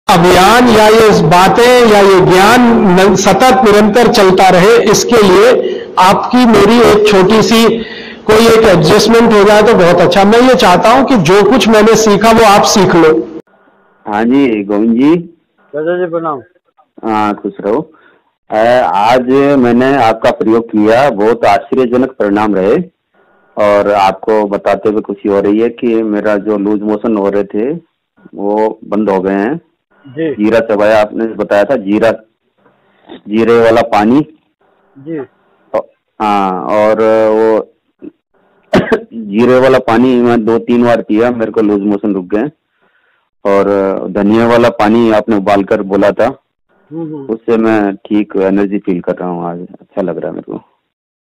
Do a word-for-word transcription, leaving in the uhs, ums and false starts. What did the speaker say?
अभियान या ये बातें या ये ज्ञान सतत निरंतर चलता रहे, इसके लिए आपकी मेरी एक छोटी सी कोई एक एडजस्टमेंट हो जाए तो बहुत अच्छा। मैं ये चाहता हूं कि जो कुछ मैंने सीखा वो आप सीख लो। हाँ जी गोविंद जी। दादा जी प्रणाम। हाँ खुश रहो। आज मैंने आपका प्रयोग किया, बहुत आश्चर्यजनक परिणाम रहे और आपको बताते हुए खुशी हो रही है कि मेरा जो लूज मोशन हो रहे थे वो बंद हो गए हैं। जी जीरा चबाया, आपने बताया था जीरा, जीरे वाला पानी जी। हाँ, और वो जीरे वाला पानी मैं दो तीन बार पिया, मेरे को लूज मोशन रुक गए। और धनिया वाला पानी आपने उबाल कर बोला था, उससे मैं ठीक एनर्जी फील कर रहा हूँ, आज अच्छा लग रहा है मेरे को।